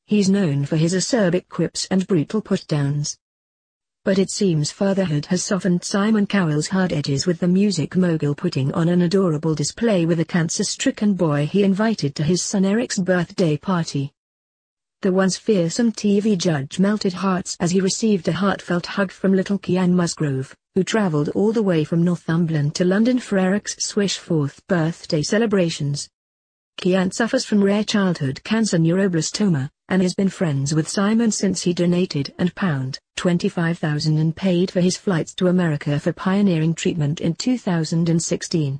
He's known for his acerbic quips and brutal put-downs. But it seems fatherhood has softened Simon Cowell's hard edges, with the music mogul putting on an adorable display with a cancer-stricken boy he invited to his son Eric's birthday party. The once fearsome TV judge melted hearts as he received a heartfelt hug from little Kian Musgrove, who travelled all the way from Northumberland to London for Eric's swish 4th birthday celebrations. Kian suffers from rare childhood cancer neuroblastoma, and has been friends with Simon since he donated £25,000 and paid for his flights to America for pioneering treatment in 2016.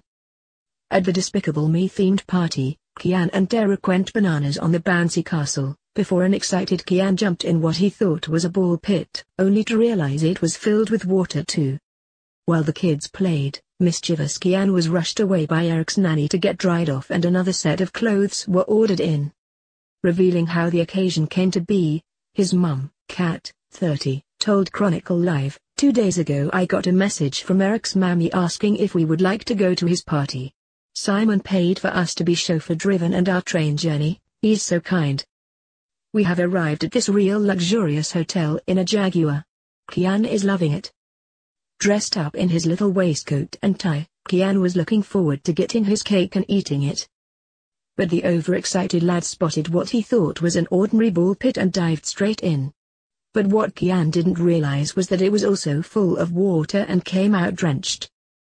At the Despicable Me-themed party, Kian and Eric went bananas on the bouncy castle, before an excited Kian jumped in what he thought was a ball pit, only to realize it was filled with water too. While the kids played, mischievous Kian was rushed away by Eric's nanny to get dried off, and another set of clothes were ordered in. Revealing how the occasion came to be, his mum, Kat, 30, told Chronicle Live, 2 days ago I got a message from Eric's mammy asking if we would like to go to his party. Simon paid for us to be chauffeur-driven and our train journey, he's so kind. We have arrived at this real luxurious hotel in a Jaguar. Kian is loving it. Dressed up in his little waistcoat and tie, Kian was looking forward to getting his cake and eating it. But the overexcited lad spotted what he thought was an ordinary ball pit and dived straight in. But what Kian didn't realize was that it was also full of water and came out drenched.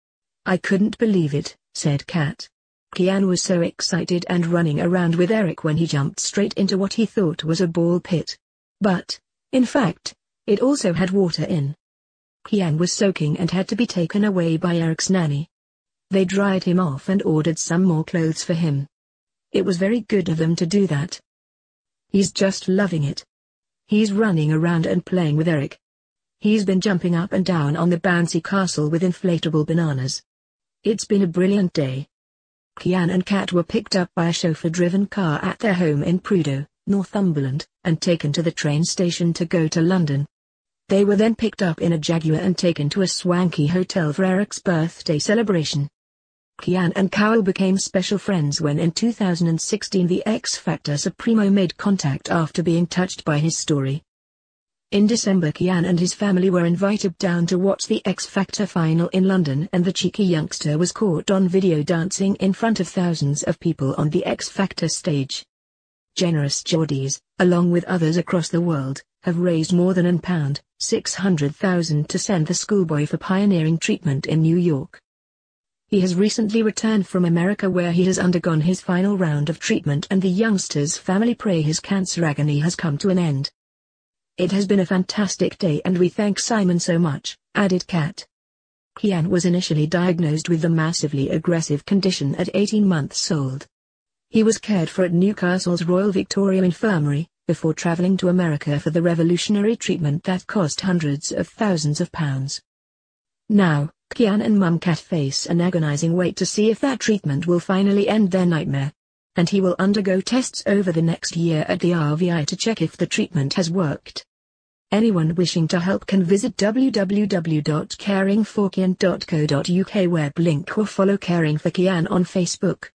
I couldn't believe it, said Kat. Kian was so excited and running around with Eric when he jumped straight into what he thought was a ball pit. But, in fact, it also had water in. Kian was soaking and had to be taken away by Eric's nanny. They dried him off and ordered some more clothes for him. It was very good of them to do that. He's just loving it. He's running around and playing with Eric. He's been jumping up and down on the bouncy castle with inflatable bananas. It's been a brilliant day. Kian and Kat were picked up by a chauffeur-driven car at their home in Prudhoe, Northumberland, and taken to the train station to go to London. They were then picked up in a Jaguar and taken to a swanky hotel for Eric's birthday celebration. Kian and Cowell became special friends when in 2016 the X Factor Supremo made contact after being touched by his story. In December, Kian and his family were invited down to watch the X Factor final in London, and the cheeky youngster was caught on video dancing in front of thousands of people on the X Factor stage. Generous Geordies, along with others across the world, have raised more than £600,000 to send the schoolboy for pioneering treatment in New York. He has recently returned from America, where he has undergone his final round of treatment, and the youngster's family pray his cancer agony has come to an end. It has been a fantastic day and we thank Simon so much, added Kat. Kian was initially diagnosed with the massively aggressive condition at 18 months old. He was cared for at Newcastle's Royal Victoria Infirmary, before travelling to America for the revolutionary treatment that cost hundreds of thousands of pounds. Now, Kian and mum Kat face an agonizing wait to see if that treatment will finally end their nightmare. And he will undergo tests over the next year at the RVI to check if the treatment has worked. Anyone wishing to help can visit www.caringforkian.co.uk web link, or follow Caring for Kian on Facebook.